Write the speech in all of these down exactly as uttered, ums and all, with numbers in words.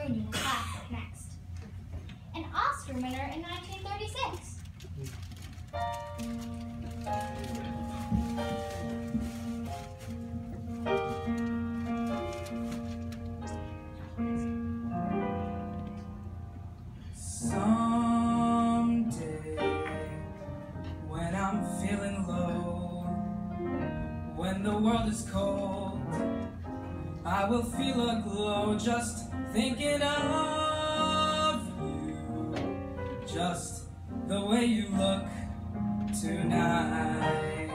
Union Classic next. An Oscar winner in nineteen thirty-six. Someday, when I'm feeling low, when the world is cold, I will feel a glow just thinking of you, just the way you look tonight.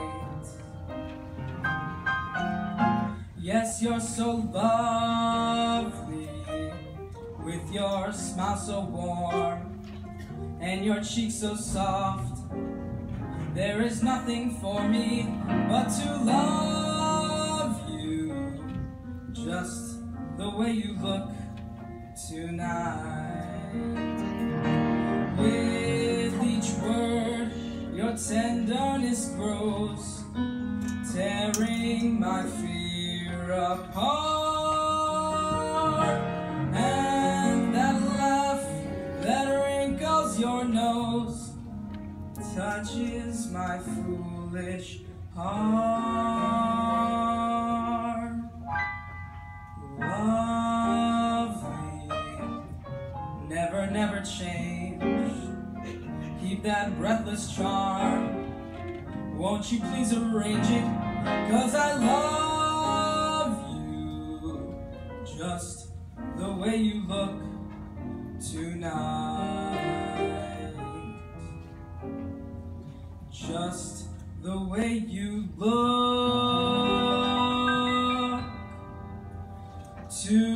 Yes, you're so lovely, with your smile so warm and your cheeks so soft. There is nothing for me but to love you, just the way you look tonight. With each word, your tenderness grows, tearing my fear apart. And that laugh that wrinkles your nose touches my foolish heart. Lovely, never, never change. Keep that breathless charm. Won't you please arrange it? 'Cause I love you, just the way you look tonight. Just the way you look tonight.